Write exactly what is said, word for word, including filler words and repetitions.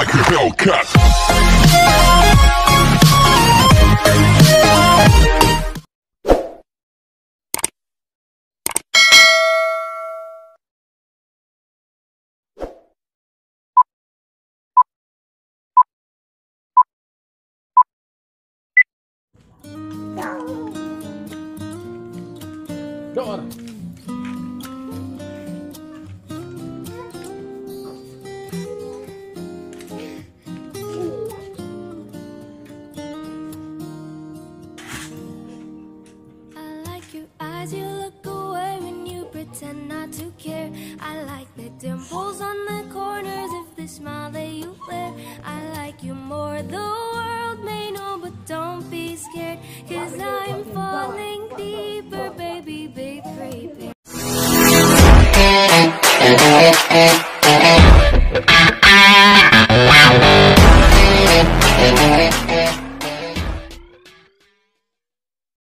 like a Hellcat. Go on. Eyes, you look away when you pretend not to care. I like the dimples on the corners of the smile that you wear. I like you more, the world may know, but don't be scared, 'cause I'm falling deeper, baby, be prepared.